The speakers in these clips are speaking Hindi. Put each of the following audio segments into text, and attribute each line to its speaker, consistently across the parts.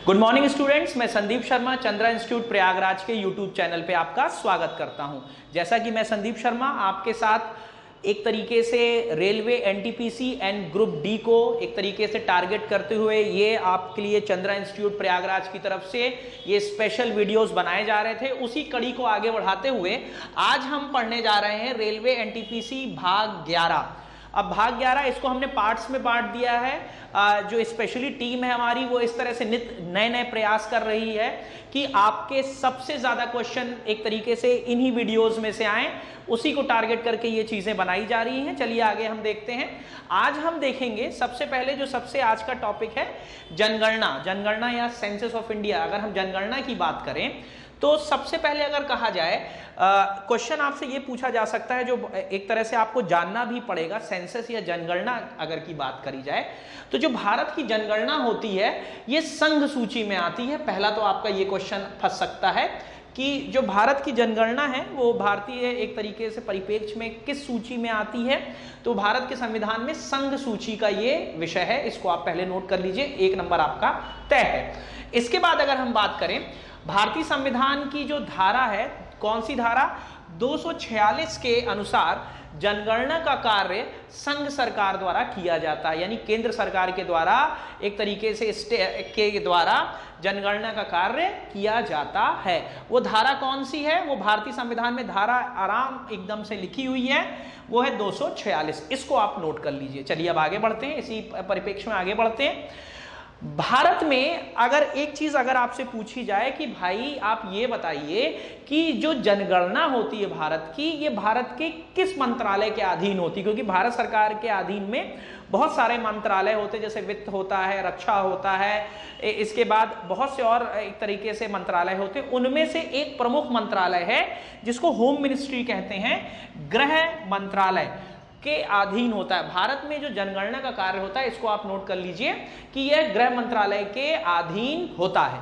Speaker 1: गुड मॉर्निंग स्टूडेंट्स, मैं संदीप शर्मा चंद्रा इंस्टीट्यूट प्रयागराज के यूट्यूब चैनल पे आपका स्वागत करता हूं। जैसा कि मैं संदीप शर्मा आपके साथ एक तरीके से railway NTPC and group D को एक तरीके से टारगेट करते हुए ये आपके लिए चंद्रा इंस्टीट्यूट प्रयागराज की तरफ से ये स्पेशल वीडियोस बनाए जा रहे थे। उसी कड़ी को आगे बढ़ाते हुए आज हम पढ़ने जा रहे हैं रेलवे एनटीपीसी भाग 11। अब भाग 11 इसको हमने पार्ट्स में बांट दिया है। जो स्पेशली टीम है हमारी वो इस तरह से नए नए प्रयास कर रही है कि आपके सबसे ज्यादा क्वेश्चन एक तरीके से इन्हीं वीडियोस में से आए, उसी को टारगेट करके ये चीजें बनाई जा रही हैं। चलिए आगे हम देखते हैं। आज हम देखेंगे सबसे पहले जो सबसे आज का टॉपिक है जनगणना या सेंसस ऑफ इंडिया। अगर हम जनगणना की बात करें तो सबसे पहले अगर कहा जाए क्वेश्चन आपसे ये पूछा जा सकता है जो एक तरह से आपको जानना भी पड़ेगा, सेंसस या जनगणना अगर की बात करी जाए तो जो भारत की जनगणना होती है ये संघ सूची में आती है। पहला तो आपका ये क्वेश्चन फंस सकता है कि जो भारत की जनगणना है वो भारतीय एक तरीके से परिप्रेक्ष्य में किस सूची में आती है। तो भारत के संविधान में संघ सूची का ये विषय है, इसको आप पहले नोट कर लीजिए, 1 नंबर आपका तय है। इसके बाद अगर हम बात करें भारतीय संविधान की जो धारा है, कौन सी धारा, 246 के अनुसार जनगणना का कार्य संघ सरकार द्वारा किया जाता है, यानी केंद्र सरकार के द्वारा एक तरीके से के द्वारा जनगणना का कार्य किया जाता है। वो धारा कौन सी है, वो भारतीय संविधान में धारा आराम एकदम से लिखी हुई है, वो है 246। इसको आप नोट कर लीजिए। चलिए अब आगे बढ़ते हैं, इसी परिप्रेक्ष्य में आगे बढ़ते हैं। भारत में अगर एक चीज अगर आपसे पूछी जाए कि भाई आप ये बताइए कि जो जनगणना होती है भारत की, ये भारत के किस मंत्रालय के अधीन होती है, क्योंकि भारत सरकार के अधीन में बहुत सारे मंत्रालय होते हैं, जैसे वित्त होता है, रक्षा होता है, इसके बाद बहुत से और एक तरीके से मंत्रालय होते हैं। उनमें से एक प्रमुख मंत्रालय है जिसको होम मिनिस्ट्री कहते हैं, गृह मंत्रालय के अधीन होता है। भारत में जो जनगणना का कार्य होता है इसको आप नोट कर लीजिए कि यह गृह मंत्रालय के अधीन होता है।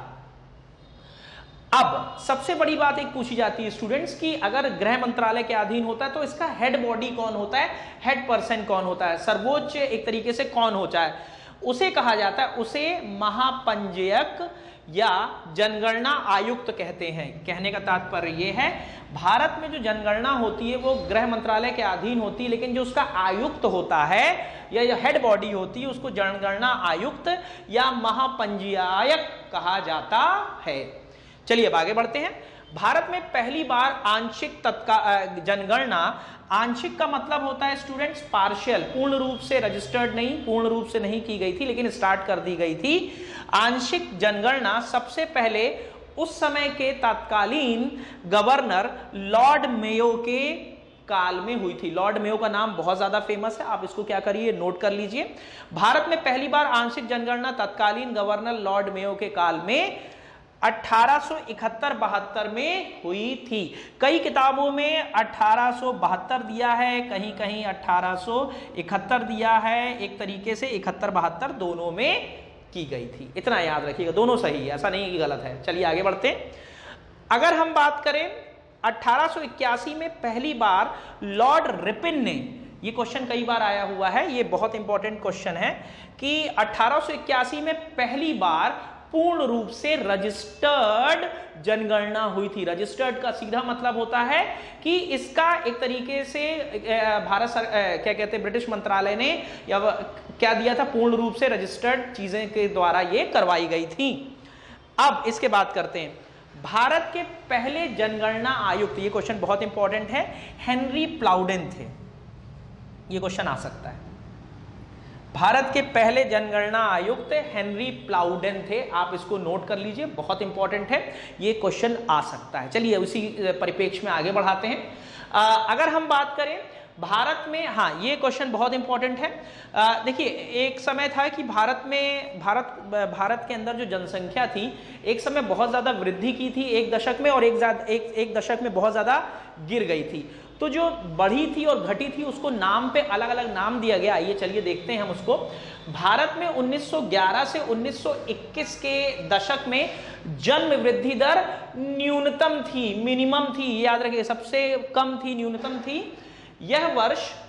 Speaker 1: अब सबसे बड़ी बात एक पूछी जाती है स्टूडेंट्स की, अगर गृह मंत्रालय के अधीन होता है तो इसका हेड बॉडी कौन होता है, हेड पर्सन कौन होता है, सर्वोच्च एक तरीके से कौन होता है, उसे कहा जाता है, उसे महापंजीयक या जनगणना आयुक्त कहते हैं। कहने का तात्पर्य यह है भारत में जो जनगणना होती है वो गृह मंत्रालय के अधीन होती है, लेकिन जो उसका आयुक्त होता है या जो हेड बॉडी होती है उसको जनगणना आयुक्त या महापंजीयक कहा जाता है। चलिए अब आगे बढ़ते हैं। भारत में पहली बार आंशिक जनगणना, आंशिक का मतलब होता है स्टूडेंट्स पार्शियल, पूर्ण रूप से रजिस्टर्ड नहीं, पूर्ण रूप से नहीं की गई थी लेकिन स्टार्ट कर दी गई थी। आंशिक जनगणना सबसे पहले उस समय के तत्कालीन गवर्नर लॉर्ड मेयो के काल में हुई थी। लॉर्ड मेयो का नाम बहुत ज्यादा फेमस है, आप इसको क्या करिए नोट कर लीजिए। भारत में पहली बार आंशिक जनगणना तत्कालीन गवर्नर लॉर्ड मेयो के काल में 1871-72 में हुई थी। कई किताबों में 1872 दिया है, कहीं कहीं 1871 दिया है, एक तरीके से 71-72 दोनों में की गई थी। इतना याद रखिएगा, दोनों सही है, ऐसा नहीं कि गलत है। चलिए आगे बढ़ते हैं। अगर हम बात करें 1881 में पहली बार लॉर्ड रिपन ने, ये क्वेश्चन कई बार आया हुआ है, ये बहुत इंपॉर्टेंट क्वेश्चन है कि 1881 में पहली बार पूर्ण रूप से रजिस्टर्ड जनगणना हुई थी। रजिस्टर्ड का सीधा मतलब होता है कि इसका एक तरीके से क्या कहते हैं, ब्रिटिश मंत्रालय ने या क्या दिया था, पूर्ण रूप से रजिस्टर्ड चीजें के द्वारा ये करवाई गई थी। अब इसके बात करते हैं। भारत के पहले जनगणना आयुक्त, ये क्वेश्चन बहुत इंपॉर्टेंट है, हेनरी प्लाउडेन थे। ये क्वेश्चन आ सकता है। भारत के पहले जनगणना आयुक्त हेनरी प्लाउडेन थे, आप इसको नोट कर लीजिए, बहुत इंपॉर्टेंट है, ये क्वेश्चन आ सकता है। चलिए उसी परिप्रेक्ष्य में आगे बढ़ाते हैं। अगर हम बात करें भारत में, हाँ ये क्वेश्चन बहुत इंपॉर्टेंट है। देखिए एक समय था कि भारत के अंदर जो जनसंख्या थी एक समय बहुत ज्यादा वृद्धि की थी एक दशक में, और एक दशक में बहुत ज्यादा गिर गई थी। तो जो बढ़ी थी और घटी थी उसको नाम पे अलग अलग नाम दिया गया। आइए चलिए देखते हैं हम उसको। भारत में 1911 से 1921 के दशक में जन्म वृद्धि दर न्यूनतम थी, मिनिमम थी, याद रखिए, सबसे कम थी, न्यूनतम थी। यह वर्ष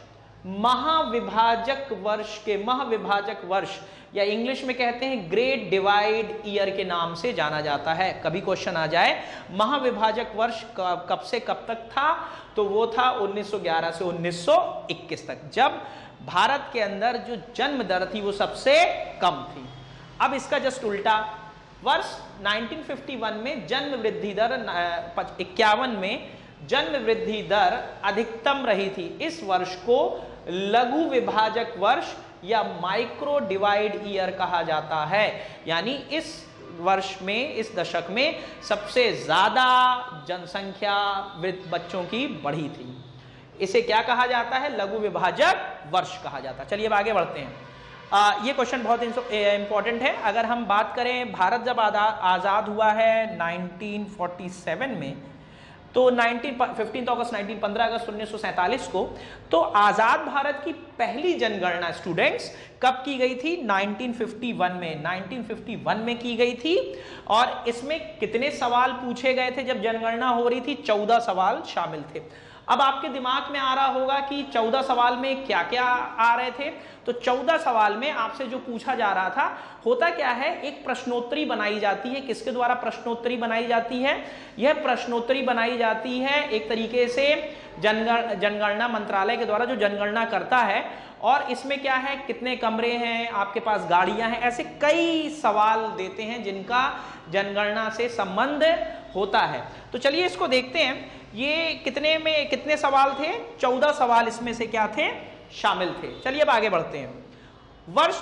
Speaker 1: महाविभाजक वर्ष या इंग्लिश में कहते हैं ग्रेट डिवाइड ईयर के नाम से जाना जाता है। कभी क्वेश्चन आ जाए महाविभाजक वर्ष कब से कब तक था, तो वो था 1911 से 1921 तक, जब भारत के अंदर जो जन्म दर थी वो सबसे कम थी। अब इसका जस्ट उल्टा, वर्ष 1951 में जन्म वृद्धि दर 51 में जन्म वृद्धि दर अधिकतम रही थी। इस वर्ष को लघु विभाजक वर्ष या माइक्रो डिवाइड ईयर कहा जाता है। यानी इस वर्ष में, इस दशक में सबसे ज्यादा जनसंख्या बच्चों की बढ़ी थी। इसे क्या कहा जाता है? लघु विभाजक वर्ष कहा जाता है। चलिए अब आगे बढ़ते हैं। ये क्वेश्चन बहुत इंपॉर्टेंट है। अगर हम बात करें भारत जब आजाद हुआ है 1947 में, तो 15 अगस्त 15 अगस्त 1947 को, तो आजाद भारत की पहली जनगणना स्टूडेंट्स कब की गई थी? 1951 में। 1951 में की गई थी। और इसमें कितने सवाल पूछे गए थे जब जनगणना हो रही थी? 14 सवाल शामिल थे। अब आपके दिमाग में आ रहा होगा कि 14 सवाल में क्या क्या आ रहे थे। तो 14 सवाल में आपसे जो पूछा जा रहा था, होता क्या है, एक प्रश्नोत्तरी बनाई जाती है। किसके द्वारा प्रश्नोत्तरी बनाई जाती है? यह प्रश्नोत्तरी बनाई जाती है एक तरीके से जनगणना मंत्रालय के द्वारा, जो जनगणना करता है। और इसमें क्या है, कितने कमरे हैं, आपके पास गाड़ियां हैं, ऐसे कई सवाल देते हैं जिनका जनगणना से संबंध होता है। तो चलिए इसको देखते हैं। ये कितने सवाल थे? 14 सवाल इसमें से क्या थे? शामिल थे। चलिए अब आगे बढ़ते हैं। वर्ष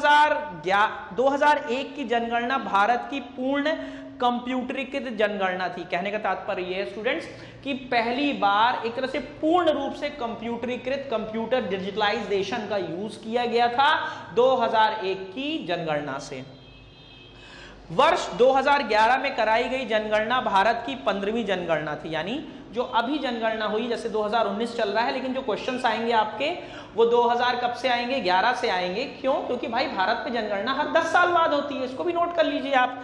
Speaker 1: 2001 की जनगणना भारत की पूर्ण कंप्यूटरीकृत जनगणना थी। कहने का तात्पर्य यह है स्टूडेंट्स कि पहली बार एक तरह से पूर्ण रूप से कंप्यूटरीकृत, कंप्यूटर डिजिटलाइजेशन का यूज किया गया था 2001 की जनगणना से। वर्ष 2011 में कराई गई जनगणना भारत की 15वीं जनगणना थी। यानी जो अभी जनगणना हुई, जैसे 2019 चल रहा है, लेकिन जो क्वेश्चंस आएंगे आपके वो 2000 कब से आएंगे? 11 से आएंगे। क्यों? क्योंकि भाई भारत में जनगणना हर 10 साल बाद होती है। इसको भी नोट कर लीजिए आप।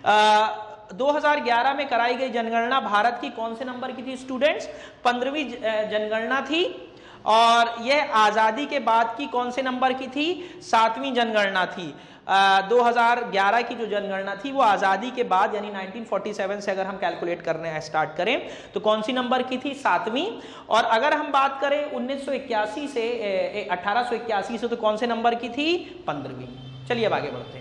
Speaker 1: 2011 में कराई गई जनगणना भारत की कौन से नंबर की थी स्टूडेंट्स? 15वीं जनगणना थी। और यह आजादी के बाद की कौन से नंबर की थी? 7वीं जनगणना थी। 2011 की जो जनगणना थी वो आजादी के बाद, यानी 1947 से अगर हम कैलकुलेट करने स्टार्ट करें तो कौन सी नंबर की थी? 7वीं। और अगर हम बात करें 1881 से तो कौन से नंबर की थी? 15वीं। चलिए अब आगे बढ़ते हैं।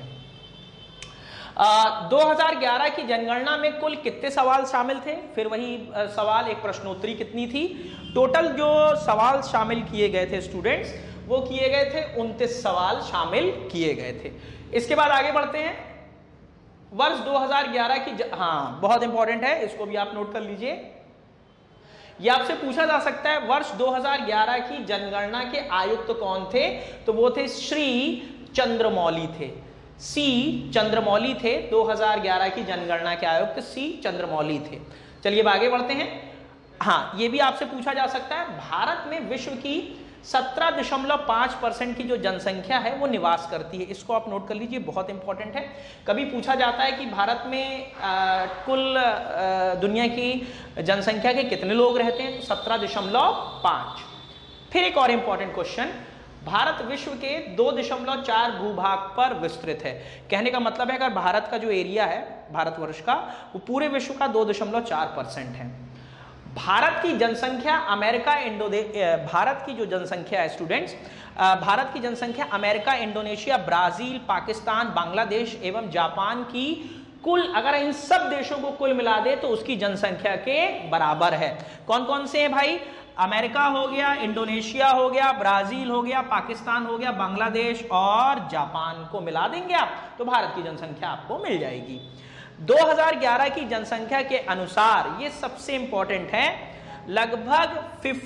Speaker 1: 2011 की जनगणना में कुल कितने सवाल शामिल थे? फिर वही सवाल, एक प्रश्नोत्तरी कितनी थी? टोटल जो सवाल शामिल किए गए थे स्टूडेंट्स, वो किए गए थे 29 सवाल शामिल किए गए थे। इसके बाद आगे बढ़ते हैं। वर्ष 2011 की बहुत इंपॉर्टेंट है, इसको भी आप नोट कर लीजिए। यह आपसे पूछा जा सकता है वर्ष 2011 की जनगणना के आयुक्त कौन थे? तो वो थे श्री चंद्रमौली थे। सी चंद्रमौली थे। 2011 की जनगणना के आयुक्त सी चंद्रमौली थे। चलिए अब आगे बढ़ते हैं। ये भी आपसे पूछा जा सकता है, भारत में विश्व की 17.5% की जो जनसंख्या है वो निवास करती है। इसको आप नोट कर लीजिए, बहुत इंपॉर्टेंट है। कभी पूछा जाता है कि भारत में कुल दुनिया की जनसंख्या के कितने लोग रहते हैं? तो 17.5। फिर एक और इंपॉर्टेंट क्वेश्चन, भारत विश्व के 2.4 भूभाग पर विस्तृत है। कहने का मतलब है अगर भारत का जो एरिया है भारतवर्ष का, वो पूरे विश्व का 2.4% है। भारत की जनसंख्या भारत की जो जनसंख्या है स्टूडेंट्स, भारत की जनसंख्या America, Indonesia, Brazil, Pakistan, Bangladesh एवं जापान की कुल, अगर इन सब देशों को कुल मिला दे तो उसकी जनसंख्या के बराबर है। कौन कौन से हैं भाई? अमेरिका हो गया, इंडोनेशिया हो गया, ब्राजील हो गया, पाकिस्तान हो गया, बांग्लादेश और जापान को मिला देंगे आप तो भारत की जनसंख्या आपको मिल जाएगी। 2011 की जनसंख्या के अनुसार, ये सबसे इंपॉर्टेंट है, लगभग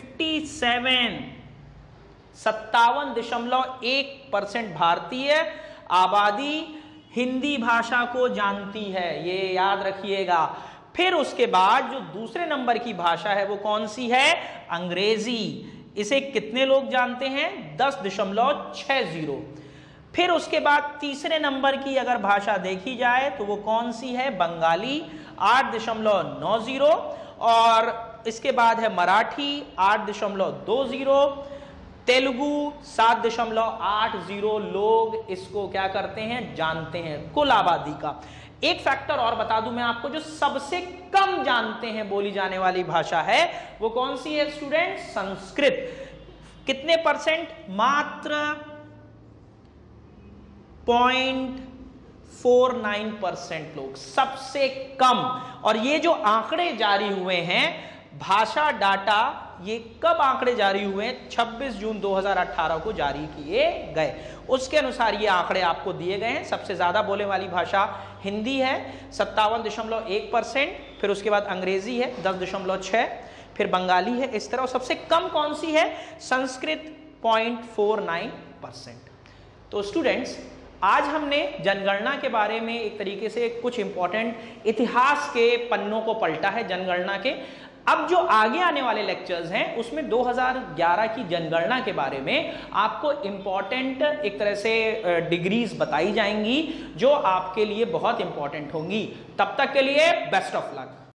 Speaker 1: 57.1% भारतीय आबादी हिंदी भाषा को जानती है। ये याद रखिएगा। फिर उसके बाद जो दूसरे नंबर की भाषा है वो कौन सी है? अंग्रेजी। इसे कितने लोग जानते हैं? 10.60। फिर उसके बाद तीसरे नंबर की अगर भाषा देखी जाए तो वो कौन सी है? बंगाली, 8.90। और इसके बाद है मराठी, 8.20। तेलुगु 7.80 लोग इसको क्या करते हैं, जानते हैं, कुल आबादी का। एक फैक्टर और बता दूं मैं आपको, जो सबसे कम जानते हैं बोली जाने वाली भाषा है वो कौन सी है स्टूडेंट, संस्कृत। कितने परसेंट, मात्र 0.49% लोग, सबसे कम। और ये जो आंकड़े जारी हुए हैं भाषा डाटा, ये कब आंकड़े जारी हुए हैं, 26 जून 2018 को जारी किए गए। उसके अनुसार ये आंकड़े आपको दिए गए हैं। सबसे ज्यादा बोले वाली भाषा हिंदी है 57.1%, फिर उसके बाद अंग्रेजी है 10.6, फिर बंगाली है इस तरह, और सबसे कम कौन सी है, संस्कृत 0.49%। तो स्टूडेंट्स, आज हमने जनगणना के बारे में एक तरीके से कुछ इंपॉर्टेंट इतिहास के पन्नों को पलटा है जनगणना के। अब जो आगे आने वाले लेक्चर्स हैं उसमें 2011 की जनगणना के बारे में आपको इंपॉर्टेंट एक तरह से डिग्रीज बताई जाएंगी जो आपके लिए बहुत इंपॉर्टेंट होंगी। तब तक के लिए बेस्ट ऑफ लक।